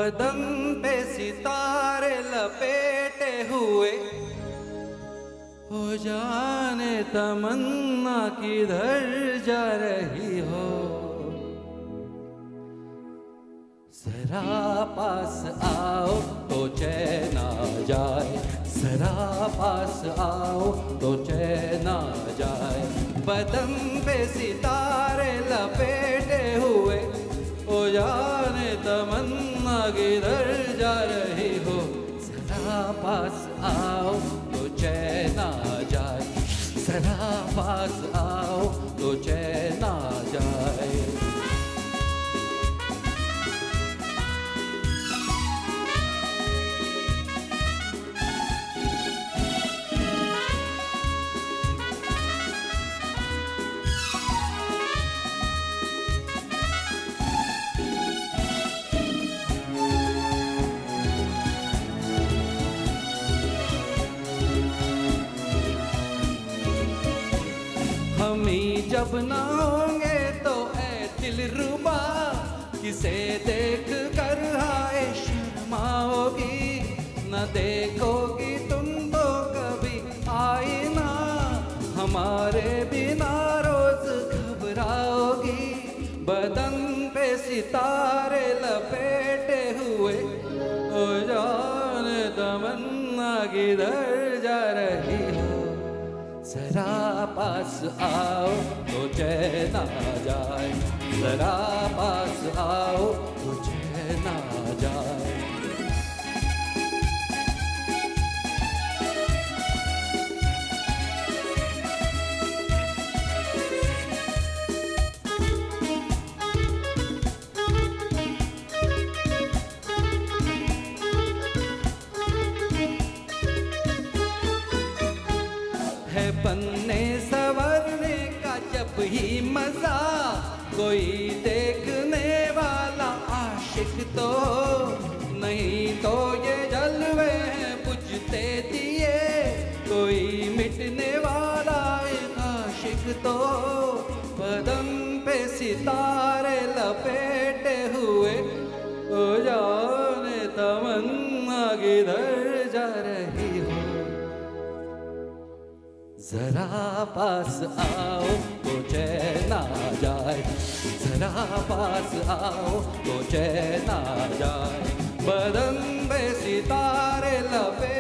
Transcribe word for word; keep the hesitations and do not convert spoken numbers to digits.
बदन पे सितारे लपेटे हुए, हो जाने तमन्ना किधर जा रही हो। जरा पास आओ तो चैन आ जाए, जरा पास आओ तो चैन आ जाए। बदन पे सितारे लपेटे हुए, ओ जाने तमन्ना किधर जा रही हो। जरा पास आओ तो चैन आ जाए, जरा पास आओ तो चैन आ जाए। हम ही जब ना होंगे तो ऐ दिलरुबा, किसे देख कर हाय शर्माओगी। न देखोगी तुम तो कभी आईना, हमारे बिना रोज घबराओगी। बदन पे सितारे लपेटे हुए, ओ जाने तमन्ना किधर जा रही हो। जरा पास आओ तो चैन आ जाए, जरा पास आओ तो चैन आ जाए। है बनने संवरने का जब ही मजा, कोई देखने वाला आशिक तो नहीं तो ये जलवे हैं बुझते दिए। कोई मिटने वाला एक आशिक तो, बदन पे सितारे लपेटे हुए, ओ जाने तमन्ना किधर जा रही हो। जरा पास आओ तो चैन आ जाए, जरा पास आओ तो चैन आ जाए। बदन पे सितारे लपेटे